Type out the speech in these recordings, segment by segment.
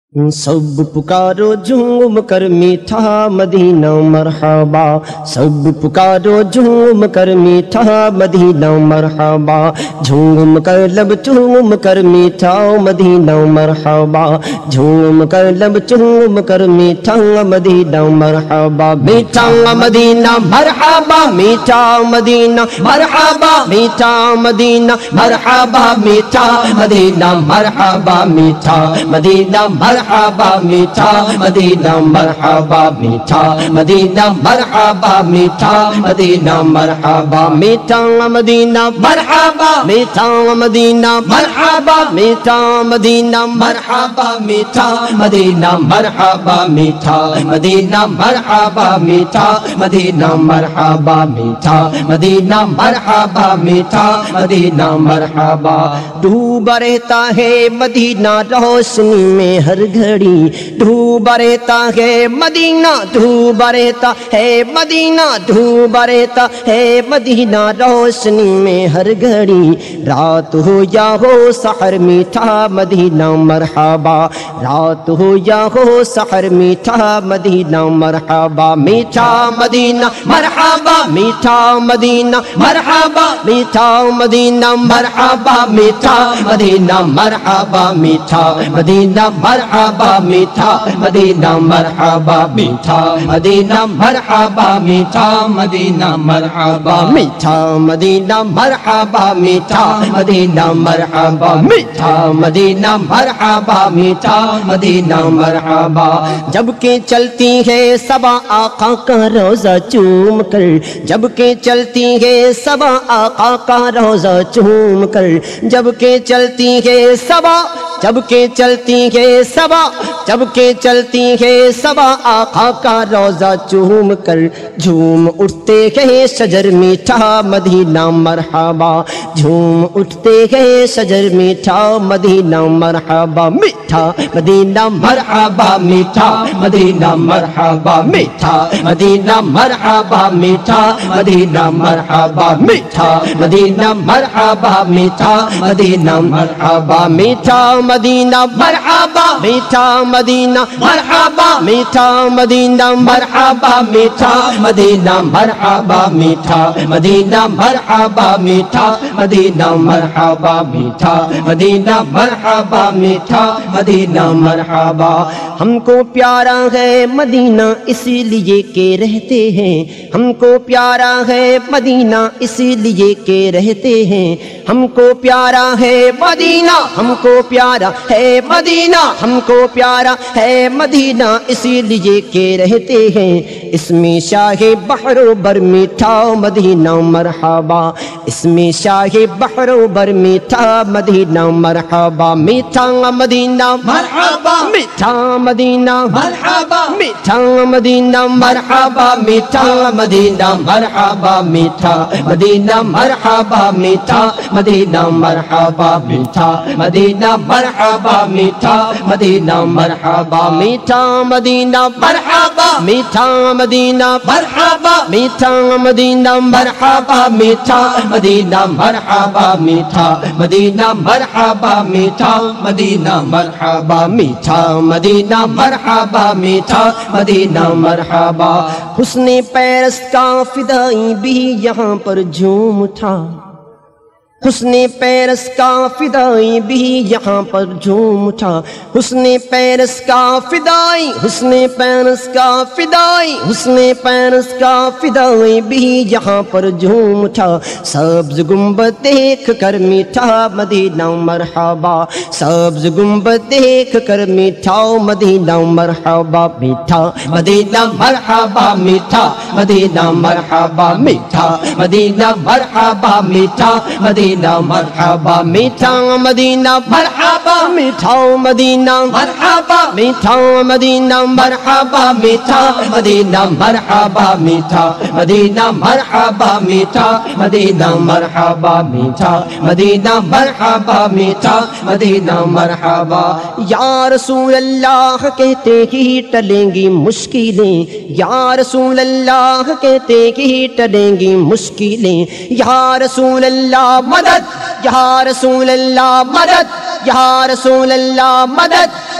سب پکارو جھوم کر میٹھا مدینہ مرحبا، سب پکارو جھوم کر میٹھا مدینہ مرحبا، جھوم کر لب چوم کر میٹھا مدینہ مرحبا، جھوم کر لب چوم کر میٹھا مدینہ مرحبا، میٹھا مدینہ مرحبا، میٹھا مدینہ مرحبا، میٹھا مدینہ مرحبا، میٹھا مدینہ مرحبا، میٹھا مدینہ مرحبا، میٹھا مدینہ مرحبا، میٹھا مدینہ مرحبا، میٹھا مدینہ مرحبا، میٹھا مدینہ مرحبا، میٹھا مدینہ مرحبا، میٹھا مدینہ مرحبا، میٹھا مدینہ مرحبا، میٹھا مدینہ مرحبا، میٹھا مدینہ مرحبا، میٹھا مدینہ مرحبا، میٹھا مدینہ مرحبا، ڈوبا رہتا ہے مدینہ روشنی میں ہر گھڑی، ڈوبا رہتا ہے مدینہ، ڈوبا رہتا ہے مدینہ، ڈوبا رہتا ہے مدینہ روشنی میں ہر گھڑی، رات ہو یا ہو سحر میٹھا مدینہ مرحبا، رات ہو یا ہو سحر میٹھا مدینہ مرحبا، میٹھا مدینہ مرحبا، میٹھا مدینہ مرحبا، میٹھا مدینہ مرحبا، میٹھا مدینہ مرحبا، میٹھا مدینہ مرحبا، میٹھا مدینہ مرحبا، میٹھا مدینہ مرحبا، میٹھا مدینہ مرحبا، میٹھا مدینہ مرحبا، میٹھا مدینہ مرحبا، میٹھا مدینہ مرحبا، میٹھا مدینہ مرحبا، جب کہ چلتی ہے صبا آقا کا روزہ چوم کر، جب کہ چلتی ہے صبا آقا کا روزہ چوم کر، جب کہ چلتی ہے صبا، جب کہ چلتی ہے صبا، جب کہ چلتی ہے صبا آقا کا روزہ چوم کر، جھوم اٹھتے ہیں شجر میٹھا مدینہ مرحبا، جھوم اٹھتے ہیں شجر میٹھا مدینہ مرحبا، میٹھا مدینہ مرحبا، میٹھا مدینہ مرحبا، میٹھا مدینہ مرحبا، میٹھا مدینہ مرحبا، میٹھا مدینہ مرحبا، میٹھا مدینہ مرحبا، میٹھا مدینہ مرحبا، میٹھا مدینہ مرحبا، میٹھا مدینہ مرحبا، میٹھا مدینہ مرحبا، میٹھا مدینہ مرحبا، میٹھا مدینہ مرحبا، میٹھا مدینہ مرحبا، میٹھا مدینہ مرحبا، ہم کو پیارا ہے مدینہ اسی لیے کہ رہتے ہیں، ہم کو پیارا ہے مدینہ اسی لیے کہ رہتے ہیں، ہم کو پیارا ہے مدینہ، ہم کو پیارا ہے مدینہ، ہم کو پیارا ہے مدینہ اسی لیے کہ رہتے ہیں، اس میں شاہ بحر و بر میٹھا مدینہ مرحبا، اس میں شاہ بحر و بر میٹھا مدینہ مرحبا، میٹھا مدینہ مرحبا، میٹھا مدینہ مرحبا، میٹھا مدینہ مرحبا، میٹھا مدینہ مرحبا، میٹھا مدینہ مرحبا، میٹھا مدینہ مرحبا، میٹھا مدینہ مرحبا، میٹھا مدینہ مرحبا، میٹھا مدینہ مرحبا، میٹھا مدینہ مرحبا، میٹھا مدینہ مرحبا، میٹھا مدینہ مرحبا، میٹھا مدینہ مرحبا، میٹھا مدینہ مرحبا، میٹھا مدینہ مرحبا، میٹھا مدینہ مرحبا، حسن پیرس کا فدائی بھی یہاں پر جھوم اٹھا، حسن پیرس کا فدائی بھی یہاں پر جھوم اٹھا، حسن پیرس کا فدائی، حسن پیرس کا فدائی، حسن پیرس کا فدائی بھی یہاں پر جھوم اٹھا، سبز گنبد دیکھ کر میٹھا مدینہ مرحبا، سبز گنبد دیکھ کر میٹھا مدینہ مرحبا، میٹھا مدینہ مرحبا، میٹھا مدینہ مرحبا، میٹھا مدینہ مرحبا، میٹھا مدینہ مرحبا، میٹھا مدینہ مرحبا، میٹھا مدینہ مرحبا، میٹھا مدینہ مرحبا، میٹھا مدینہ مرحبا، میٹھا مدینہ مرحبا، میٹھا مدینہ مرحبا، میٹھا مدینہ مرحبا، میٹھا مدینہ مرحبا، یا رسول اللہ کہتے ہی ٹلیں گی مشکلیں، یا رسول اللہ کہتے ہی ٹلیں گی مشکلیں، یا رسول اللہ مدد، یا رسول اللہ مدد، یا رسول اللہ مدد،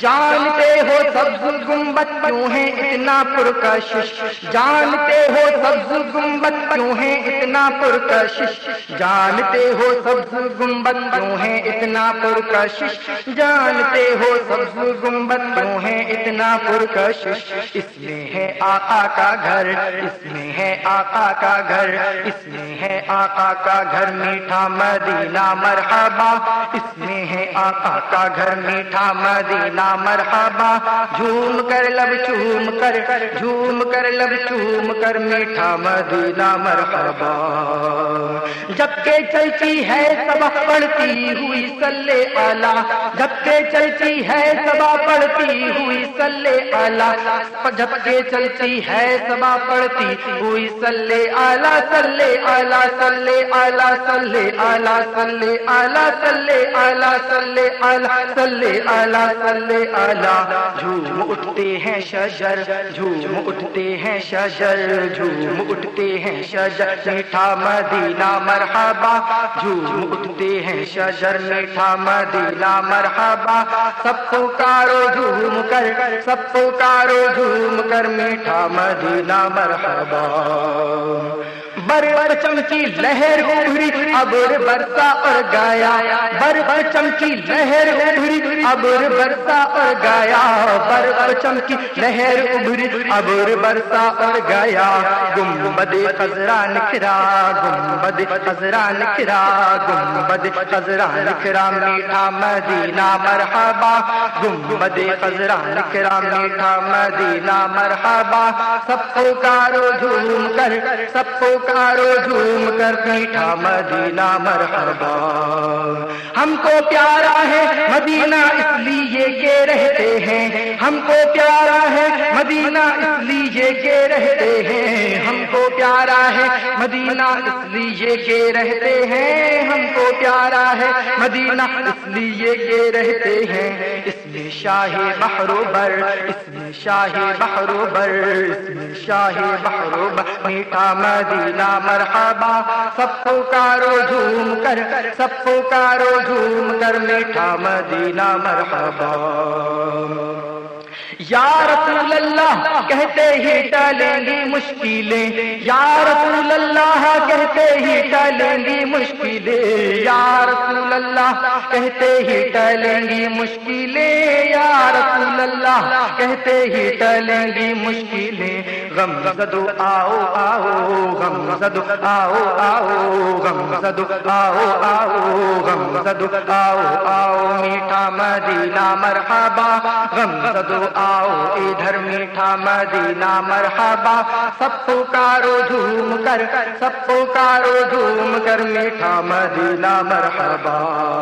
جانتے ہو سبز گنبد کیوں ہے اتنا پرکشش، جانتے ہو سبز گنبد کیوں ہے اتنا پرکشش، جانتے ہو سبز گنبد کیوں ہے اتنا پرکشش، جانتے ہو سبز گنبد کیوں ہے اتنا پرکشش، اس میں ہے آقا کا گھر، اس میں ہے آقا کا گھر، اس میں ہے آقا کا گھر میٹھا مدینہ مرحبا، اس میں ہے آقا کا گھر میٹھا مدینہ مرحبا، جھوم کر لب چوم کر، جھوم کر لب چوم کر میٹھا مدینہ مرحبا، جب کہ چلتی ہے صبا پڑھتی ہوئی صلی اعلیٰ، جب کہ چلتی ہے صبا پڑھتی ہوئی صلی اعلیٰ، جب کہ چلتی ہے صبا پڑھتی ہوئی صلی اعلیٰ، صلی اعلیٰ، صلی اعلیٰ، صلی اعلیٰ، صلی اعلیٰ، صلی اعلیٰ، صلی اعلیٰ، صلی اعلیٰ، صلی اعلیٰ، جھوم اٹھتے ہیں شجر، جھوم اٹھتے ہیں شجر، جھوم اٹھتے ہیں شجر میٹھا مدینہ مرحبا، جھوم اٹھتے ہیں شجر میٹھا مدینہ مرحبا، سب پکارو جھوم کر، سب پکارو جھوم کر میٹھا مدینہ مرحبا، برف چمکی لہر ابھری ابر برسا اور گایا، برف چمکی لہر ابھری ابر برسا اور گایا، برف چمکی لہر ابھری ابر برسا اور گایا، گنبد خضرا نکھرا، گنبد خضرا نکھرا، گنبد خضرا نکھرا میٹھا مدینہ مرحبا، گنبد خضرا نکھرا میٹھا مدینہ مرحبا، سب پکارو جھوم کر، سب پکارو جھوم کر میٹھا مدینہ مرحبا، ہم کو پیارا ہے مدینہ اس لیے کہ رہتے ہیں، ہم کو پیارا ہے مدینہ اس لیے کہ رہتے ہیں، ہم کو پیارا ہے مدینہ اس لیے کہ رہتے ہیں، ہم کو پیارا ہے مدینہ اس لیے کہ رہتے ہیں، اس میں شاہ بحر و بر، اس میں شاہ بحر و بر، اس میں شاہ بحر و بر میٹھا مدینہ مرحبا، سب پکارو جھوم کر، سب پکارو جھوم کر میٹھا مدینہ مرحبا، یا رسول اللہ کہتے ہی ٹلیں گی مشکلیں، یا رسول اللہ کہتے ہی ٹلیں گی مشکلیں، یا رسول اللہ کہتے ہی ٹلیں گی مشکلیں، یا رسول اللہ کہتے ہی ٹلیں گی مشکلیں، غم زدو آؤ آؤ، غم زدو آؤ آؤ، غم زدو آؤ آؤ، غم زدو آؤ آؤ میٹھا مدینہ مرحبا، غم زدو آؤ ادھر میٹھا مدینہ مرحبا، سب پکارو جھوم کر، سب پکارو جھوم کر میٹھا مدینہ مرحبا،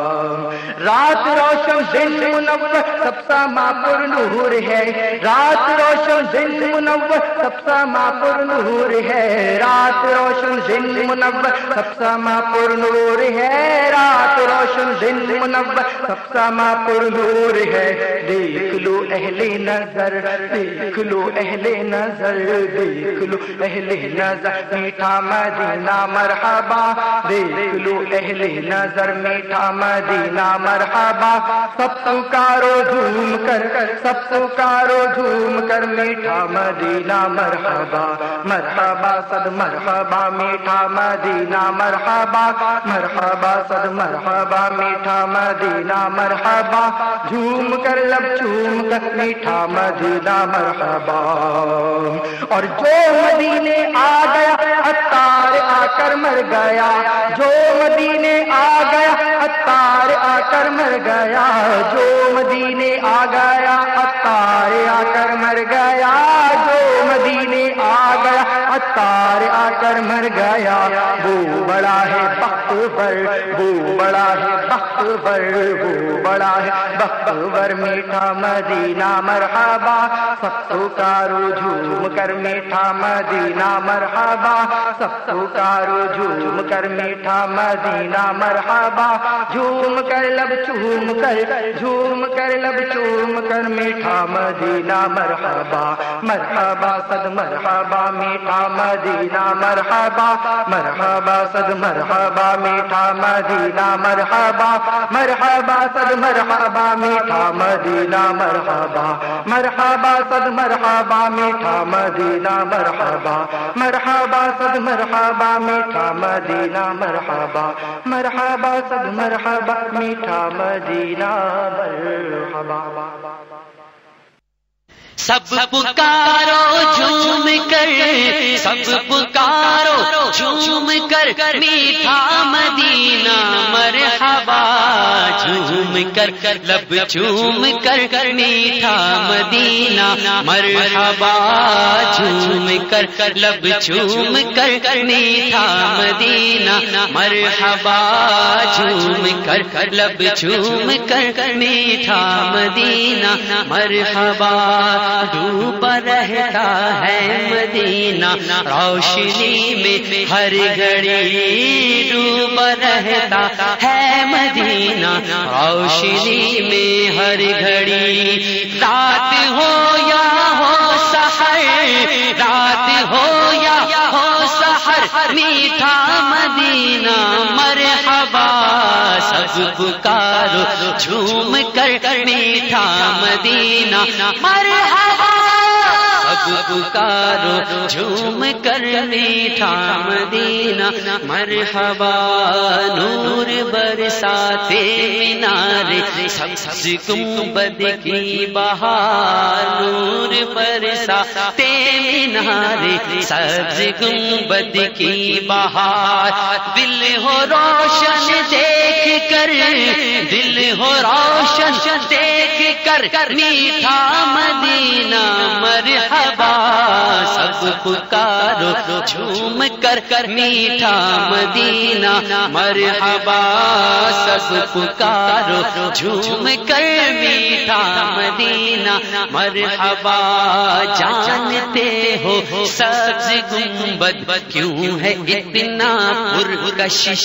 رات روشن دن منور سب سما پر نور ہے، رات روشن دن منور سب سما پر نور ہے، رات روشن دن منور سب سما پر نور ہے، رات روشن دن منور سب سما پر نور ہے، دیکھ لو اہل نظر، دیکھ لو اہل نظر، دیکھ لو اہل نظر میٹھا مدینہ مرحبا، دیکھ لو اہل نظر میٹھا مدینہ مرحبا، سب پکارو جھوم کر، سب پکارو جھوم کر میٹھا مدینہ مرحبا، مرحبا صد مرحبا میٹھا مدینہ مرحبا، مرحبا صد مرحبا میٹھا مدینہ مرحبا، جھوم کر لب چوم کر میٹھا مدینہ مرحبا، اور جو مدینے آ گیا عطار آ کر مر گیا، جو مدینے آ گیا عطار آ کر مر گیا، جو مدینے آ گیا عطار آ کر مر گیا، جو مدینے آ گیا عطار آ کر مر گیا، وہ بڑا ہے بختور، وہ بڑا ہے بختور، وہ بڑا ہے بختور میٹھا مدینہ مرحبا، سب پکارو جھوم کر میٹھا مدینہ مرحبا، سب پکارو جھوم کر میٹھا مدینہ مرحبا، جھوم کر لب چوم کر، جھوم کر لب چوم کر میٹھا مدینہ مرحبا، مرحبا صد مرحبا میٹھا مدینہ مرحبا، مرحبا صد مرحبا میٹھا مدینہ مرحبا مرحبا صد مرحبا میٹھا مدینہ مرحبا مرحبا صد مرحبا میٹھا مدینہ مرحبا مرحبا صد مرحبا میٹھا مدینہ مرحبا مرحبا صد مرحبا میٹھا مدینہ مرحبا سب پکارو جھوم کر سب پکارو جھوم کر میٹھا مدینہ مرحبا جھوم کر لب جھوم کر میٹھا مدینہ مرحبا جھوم کر لب جھوم کر میٹھا مدینہ مرحبا جھوم کر لب جھوم کر میٹھا مدینہ مرحبا ڈوبا رہتا ہے مدینہ روشنی میں ہر گھڑی ڈوبا رہتا ہے مدینہ روشنی میں ہر گھڑی رات ہو یا ہو سحر رات ہو یا ہو سحر میٹھا مدینہ مرحبا سب پکارو جھوم کر میٹھا مدینہ مرحبا سب پکارو جھوم کر میٹھا مدینہ مرحبا نور برساتے مینارے سبز گنبد کی بہار نور برساتے مینارے سبز گنبد کی بہار دل ہو روشن دیکھ کر دل ہو روشن دیکھ کر میٹھا مدینہ مرحبا سب پکارو جھوم کر میٹھا مدینہ مرحبا سب پکارو جھوم کر میٹھا مدینہ مرحبا جانتے ہو سبز گنبد کیوں ہے اتنا پرکشش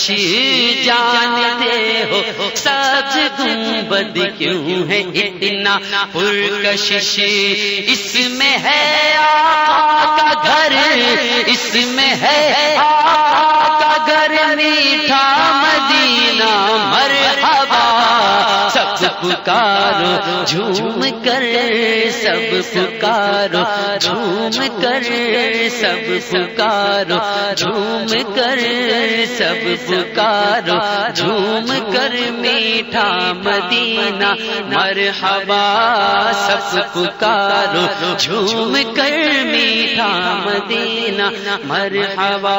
جانتے ہو سبز گنبد کیوں ہے اتنا پرکشش اس میں ہے آقا کا گھر اس میں ہے آقا کا گھر میٹھا مدینہ مرحبا سب پکارو جھوم کر سب پکارو جھوم کر سب پکارو جھوم کر سب پکارو جھوم کر میٹھا مدینہ مرحبا سب پکارو جھوم کر میٹھا مدینہ مرحبا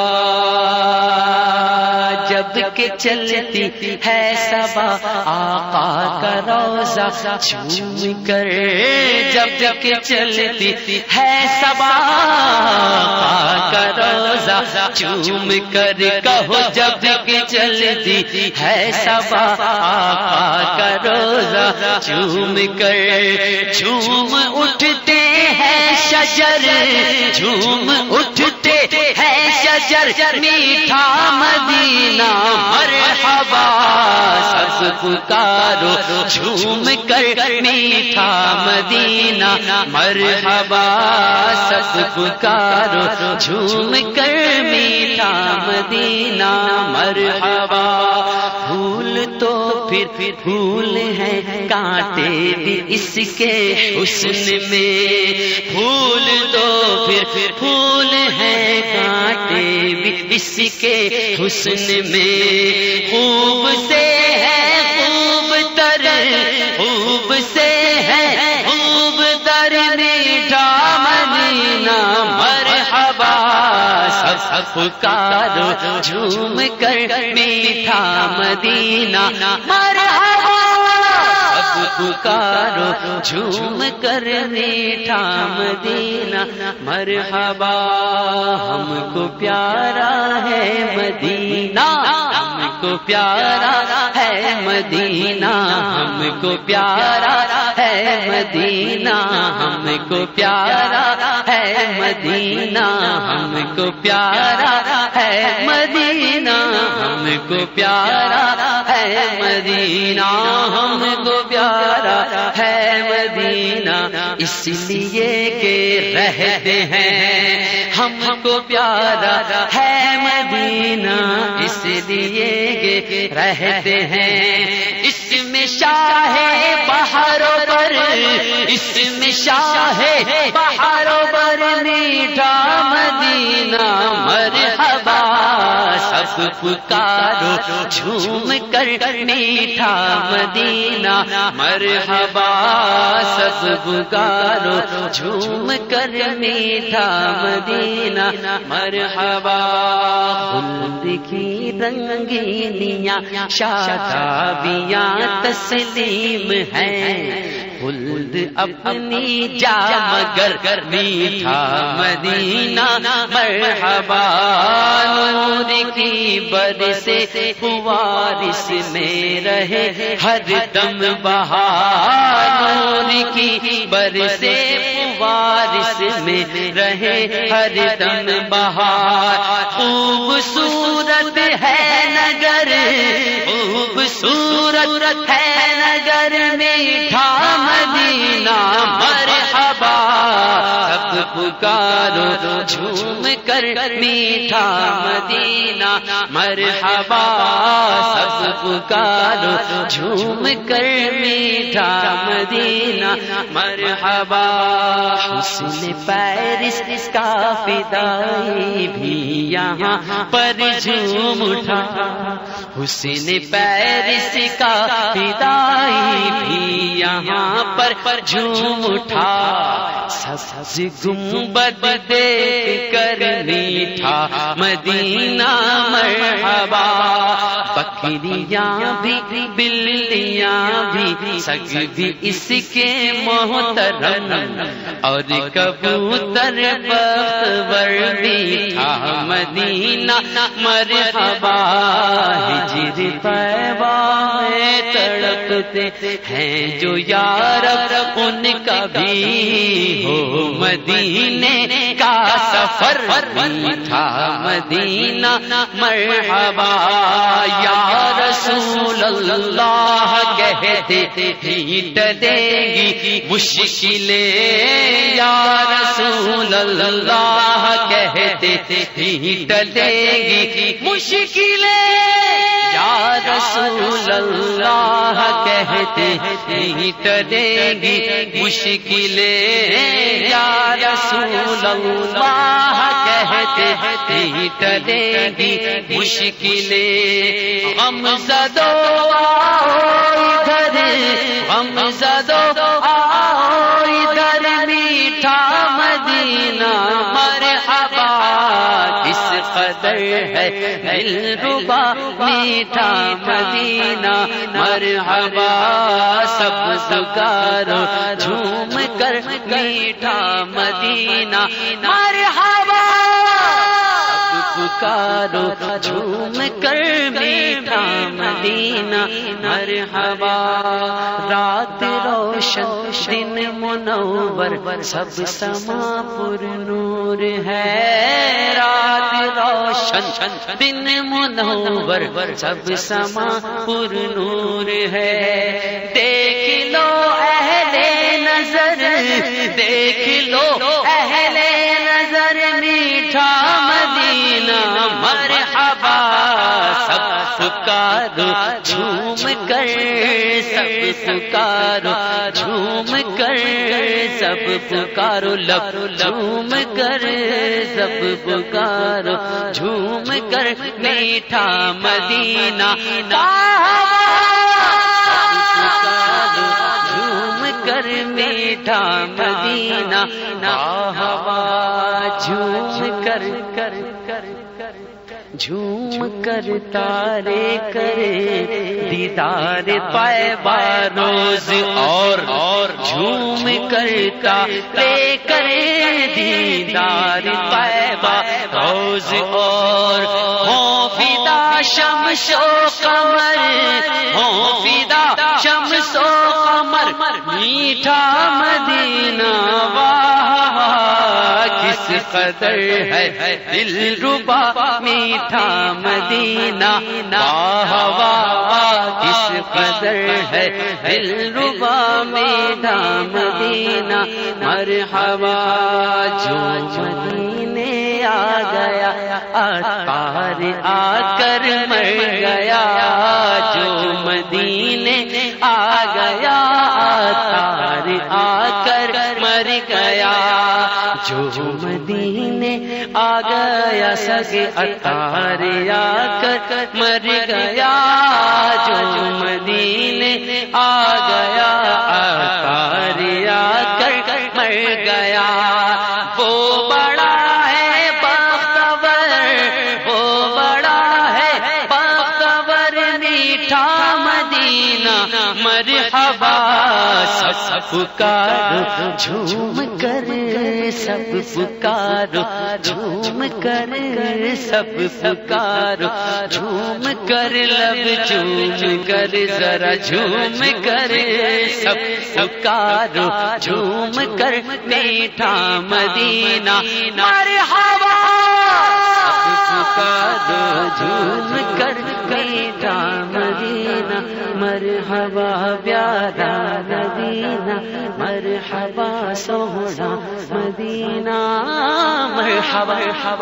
جب کہ چلتی ہے صبا آقا کا روضہ جھوم کر جب کہ چلتی ہے صبا آقا کا روضہ جھوم کر کہو جب کہ چلتی ہے صبا آقا کا روضہ جھوم کر جھوم اٹھتے ہیں شجر جھوم اٹھتے ہیں شجر میٹھا مدینہ مرحبا سب پکارو جھوم کر میٹھا مدینہ مرحبا سب پکارو جھوم کر میٹھا مدینہ مرحبا پھول تو پھر پھول ہیں کانٹے بھی اس کے حسن میں پھول تو پھر پھول ہیں کانٹے بھی اس کے حسن میں خوب سے ہے خوب تر خوب سے ہے خوب تر میٹھا مدینہ مرحبا سب پکارو جھوم کر میٹھا مدینہ مرحبا سب پکارو جھوم کر میٹھا مدینہ مرحبا ہم کو پیارا ہے مدینہ ہم کو پیارا ہے مدینہ ہم کو پیارا ہے مدینہ ہم کو پیارا ہے مدینہ ہم کو پیارا ہے مدینہ ہم کو پیارا ہے مدینہ ہم کو پیارا ہے مدینہ اس لیے کہ رہتے ہیں ہم کو پیارا ہے مدینہ، اس لیے رہتے ہیں اس میں شاہ بہاروں پر، اس میں شاہ بہاروں پر میٹھا مدینہ مرحبا، سب پکارو جھوم کر میٹھا مدینہ مرحبا، سب پکارو جھوم کر میٹھا مدینہ مرحبا۔ خلد کی رنگینیاں شادابیاں تسلیم ہیں، خلد اپنی جا مگر میٹھا مدینہ مرحبا، نور کی برسے فوارس میں رہے ہر دم بہار، نور کی برسے فوارس میں رہے ہر دم بہار، خوبصورت ہے نگر، خوبصورت ہے نگر میٹھا مدینہ مرحبا، سب پکارو جھوم کر میٹھا مدینہ مرحبا، سب پکارو جھوم کر میٹھا مدینہ مرحبا۔ حسن پیرس کا فدائی بھی یہاں پر جھوم اٹھا، حسن پیرس کا فدائی بھی یہاں پر جھوم اٹھا، سبز گنبد دیکھ کر میٹھا مدینہ مرحبا، بکریاں بھی بلیاں بھی سگ بھی اس کے محترم، اور کبوتر بختور میٹھا مدینہ مرحبا، ہجر طیبہ میں تڑپتے ہیں جو یارب ان کا بھی ہو مدینے کا سفر، میٹھا مدینہ مرحبا، یا رسول اللہ کہتے ہیٹ دے گی مشکلیں، یا رسول اللہ کہتے ہیٹ دے گی مشکلیں، یا رسول اللہ کہتے ہیٹ دے گی مشکلیں، یا رسول اللہ کہتے ہیٹ دے گی مشکلیں، غم زدو آؤ ادھر، غم زدو آؤ ادھر میٹھا مدینہ مرحبا، کس قدر ہے دلربا میٹھا مدینہ مرحبا، سب پکارو جھوم کر میٹھا مدینہ مرحبا، پکارو جھوم کر میٹھا مدینہ مرحبا، رات روشن دن منور سب سما پر نور ہے، رات روشن دن منور سب سما پر نور ہے، دیکھ لو اہل نظر، دیکھ لو اہل نظر میٹھا مدینہ مرحبا، سب پکارو جھوم کر، سب پکارو جھوم کر، سب پکارو لب جھوم کر، سب پکارو جھوم کر میٹھا مدینہ، جھوم کر میٹھا مدینہ، ہوا جھوم کر کر کر جھوم کر تارے کرے دیدار طیبہ روز، اور جھوم کر تارے کرے دیدار طیبہ روز، اور ہوں فدا شمس و قمر، ہوں فدا شمس و قمر میٹھا مدینہ، واہ کس قدر ہے دل ربا میٹھا مدینہ، ہوا کس قدر ہے دل ربا میٹھا مدینہ، مرحبا جو مدینے آ گیا عطار آ کر مر گیا، جو مدینے آ گیا عطار آ کر مر گیا، جو مدینے آ گیا سگے عطار آ کر مر گیا، جو مدینے آ گیا عطار آ کر مر گیا، وہ بڑا ہے بختور، وہ بڑا ہے بختور میٹھا مدینہ، مرحبا سب پکارو جھوم کر، سب پکارو جھوم کر، سب پکارو جھوم کر، لب جھوم کر ذرا جھوم کر، سب پکارو جھوم کر میٹھا مدینہ، مرحبا سب پکارو جھوم کر میٹھا مدینہ، مرحبا پیارا مدینہ، مرحبا سوہنا مدینہ، مرحبا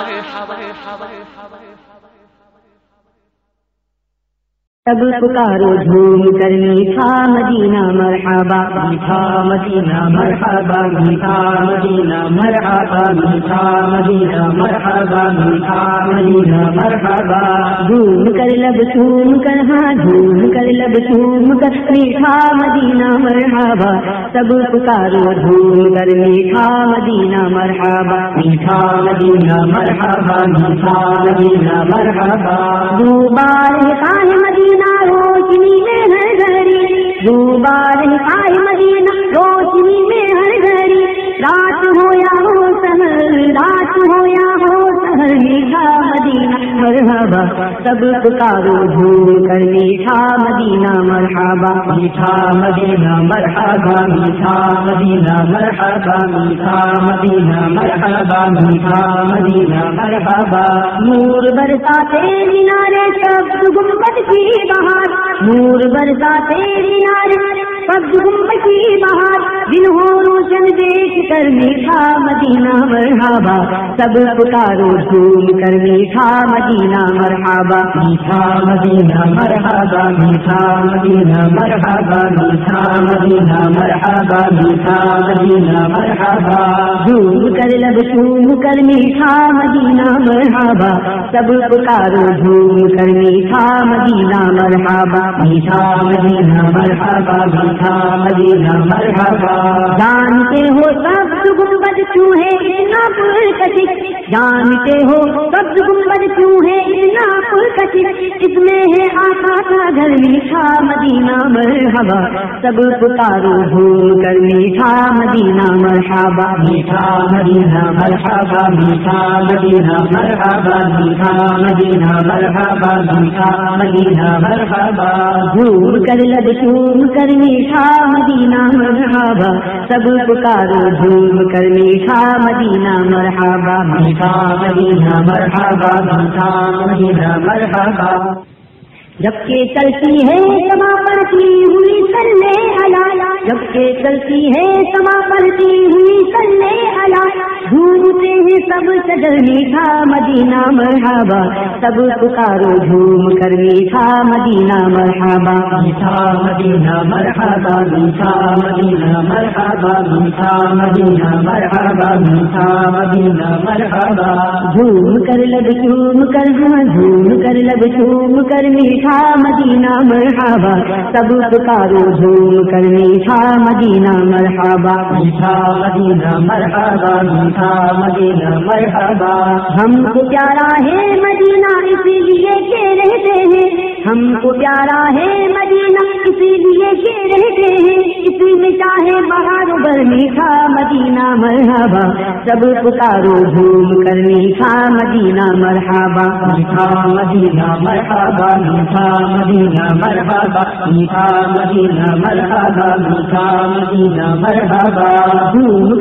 سب پکارو جھوم کر میٹھا مدینہ مرحبا، میٹھا مدینہ مرحبا، میٹھا مدینہ مرحبا، میٹھا مدینہ مرحبا، میٹھا مدینہ مرحبا، جھوم کر لب چوم کر، ہاں جھوم کر لب چوم کر میٹھا مدینہ مرحبا، سب پکارو جھوم کر میٹھا مدینہ مرحبا، میٹھا مدینہ مرحبا، میٹھا مدینہ مرحبا، دوبار ہے مدینہ روشنی میں ہر گھڑی، دوبار ہے مدینہ روشنی میں ہر گھڑی، رات ہو یا ہو سحر، رات ہو یا ہو سحر، میٹھا مدینہ مرحبا، سب پکارو جھوم کر میٹھا مدینہ مرحبا، میٹھا مدینہ مرحبا، میٹھا مدینہ مرحبا، میٹھا مدینہ مرحبا، میٹھا مدینہ مرحبا، نور برساتے مینارے سبز گنبد کی بہار، نور برساتے مینارے سبز گنبد کی بہار، دن ہو روشن دیکھ کر میٹھا مدینہ مرحبا، سب پکارو جھوم کر میٹھا مدینہ مرحبا، میٹھا مدینہ مرحبا، میٹھا مدینہ مرحبا، میٹھا مدینہ مرحبا، میٹھا مدینہ مرحبا، جھوم کر لب چوم کر میٹھا مدینہ مرحبا، سب پکارو جھوم کر میٹھا مدینہ مرحبا، میٹھا مدینہ مرحبا، میٹھا مدینہ مرحبا، جانتے ہو سبز گنبد کیوں ہے اتنا پرکشش، جانتے ہو سبز گنبد کیوں ہے اتنا پرکشش، اس میں ہے آقا کا گھر میٹھا مدینہ مرحبا، سب پکارو جھوم کر میٹھا مدینہ مرحبا، میٹھا مدینہ مرحبا، میٹھا مدینہ مرحبا، میٹھا مدینہ مرحبا، میٹھا مدینہ مرحبا، جھوم کر لب چوم کر میٹھا مدینہ مرحبا، سب پکارو جھوم کر میٹھا مدینہ مرحبا، میٹھا مدینہ مرحبا، میٹھا مدینہ مرحبا، جبکہ چلتی ہے سما پڑتی ہوئی صلی علی، جبکہ چلتی ہے سما پڑتی ہوئی صلی علی، جھومتے ہیں سب شجر میٹھا مدینہ مرحبا، سب پکارو جھوم کر میٹھا مدینہ مرحبا، میٹھا مدینہ مرحبا، میٹھا مدینہ مرحبا، میٹھا مدینہ مرحبا، میٹھا مدینہ مرحبا، جھوم کر لب چوم کر، ہاں جھوم کر لب چوم کر میٹھا مدینہ مرحبا، سب پکارو جھوم کر میٹھا مدینہ مرحبا، میٹھا مدینہ مرحبا، میٹھا مدینہ مرحبا، ہم کو پیارا ہے مدینہ اسی لیے کہ رہتے ہیں، ہم کو پیارا ہے مدینہ اسی لیے کہ رہتے ہیں، اسی میں چاہے بہار بر میٹھا مدینہ مرحبا، سب پکارو جھوم کر میٹھا مدینہ مرحبا، میٹھا مدینہ مرحبا، میٹھا مدینہ مرحبا، میٹھا مدینہ مرحبا، میٹھا مدینہ مرحبا، جھوم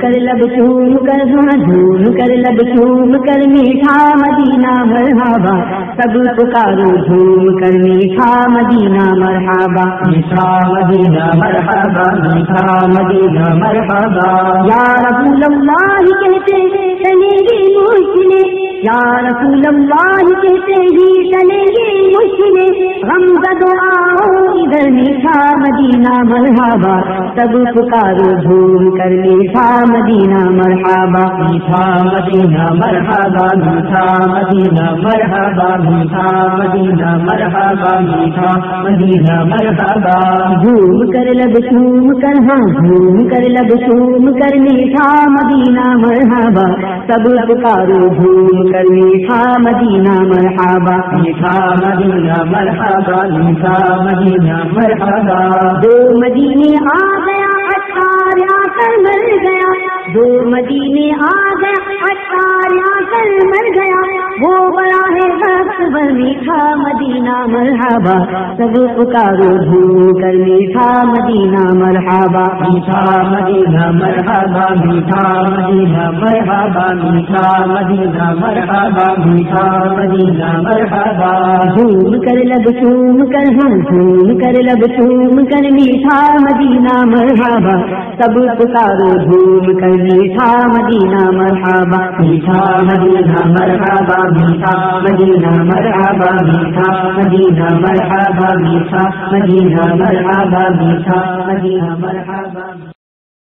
کر لب چوم کر ہاں جھوم کر لب چوم کر میٹھا مدینہ مرحبا سب پکارو جھوم کر میٹھا مدینہ مرحبا میٹھا مدینہ مرحبا میٹھا مدینہ مرحبا یا رسول اللہ کہتے چلیں گی مشکلیں یا رسول اللہ کہتے ہی چلیں گی مشکلیں غم زدو آؤ ادھر میٹھا مدینہ مرحبا سب پکارو جھوم کر میٹھا مدینہ مرحبا میٹھا مدینہ مرحبا میٹھا مدینہ مرحبا میٹھا مدینہ مرحبا میٹھا مدینہ مرحبا جھوم کر لب چوم کر ہاں جھوم کر لب چوم کر میٹھا مدینہ مرحبا سب پکارو جھوم کر میٹھا مدینہ مرحبا میٹھا مدینہ مرحبا میٹھا مدینہ مرحبا دو مدینے آ گیا اتار آ کر مر گیا دو مدینے آ گیا اتار آ کر مر گیا وہ بڑا ہے وقت بر میٹھا مدینہ مرحبا سب پکارو جھوم کر میٹھا مدینہ مرحبا میٹھا مدینہ مرحبا میٹھا مدینہ مرحبا میٹھا مدینہ مرحبا میٹھا مدینہ مرحبا جھوم کر لب چوم کر ہاں جھوم کر لب چوم کر میٹھا مدینہ مرحبا سب پکارو جھوم کر میٹھا مدینہ مرحبا میٹھا مدینہ مرحبا میٹھا مدینہ مرحبا میٹھا مدینہ مرحبا میٹھا مدینہ مرحبا میٹھا مدینہ مرحبا